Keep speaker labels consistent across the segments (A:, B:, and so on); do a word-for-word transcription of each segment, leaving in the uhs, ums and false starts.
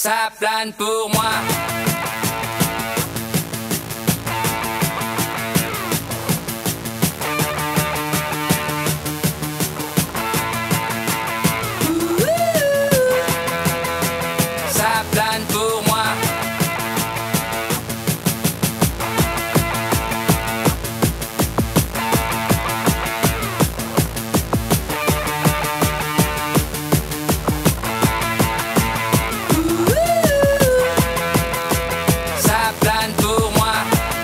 A: ça plane pour moi. Ça plane pour moi. Ça plane pour moi.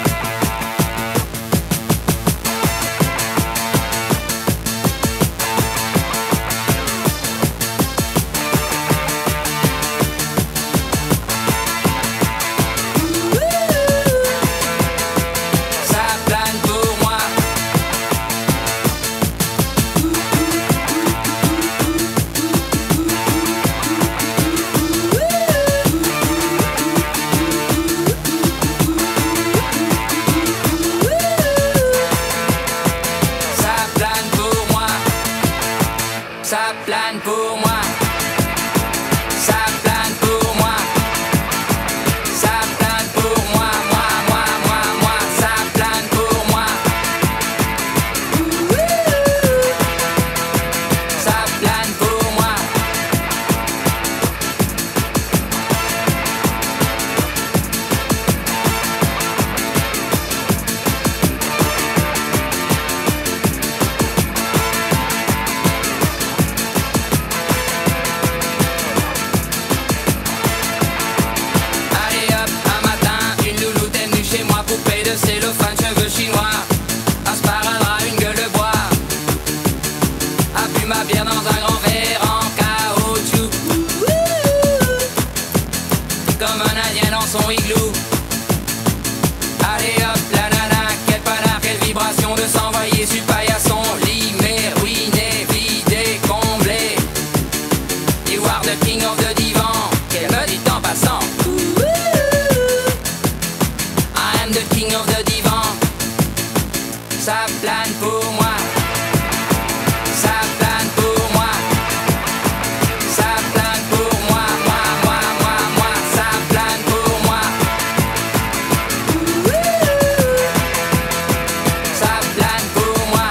A: Ça plane pour moi. Ça plane pour moi. Ça plane pour moi. Ça plane pour moi. Ça plane pour moi, moi, moi, moi, moi. Ça plane pour moi. Ça plane pour moi. Allez hop, un matin, une louloute est venue chez moi, poupée de cellophane, cheveux chinois, un sparadrap, une gueule de bois, a bu ma bière dans un grand verre en caoutchouc, comme un indien dans son igloo. Allez hop, la nana, quel panard, quelle vibration de s'envoyer sur le paillasson, limé, ruiné, vidé, comblé. You are the king of the divan, qu'elle me dit en passant. I am the king of the divan. Ça plane pour moi. Ça plane pour moi. Ça plane pour moi, moi, moi, moi, moi. Ça plane pour moi. Ça plane pour moi.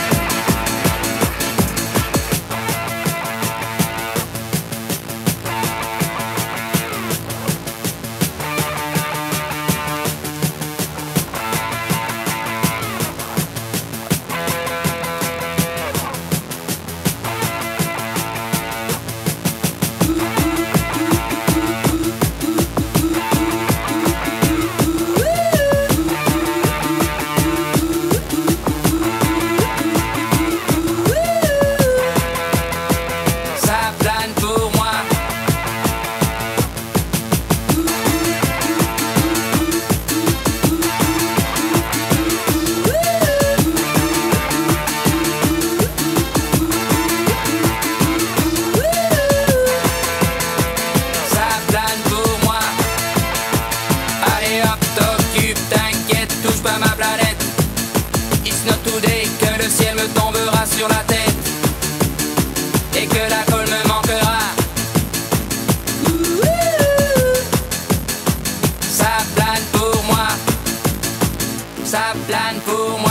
A: Ça plane pour moi. Ça plane pour moi. Allez hop, t'occupe, t'inquiète, touche pas ma planète. It's not today que le ciel me tombera sur la tête et que la colle me manquera. Ça plane pour moi. Ça plane pour moi.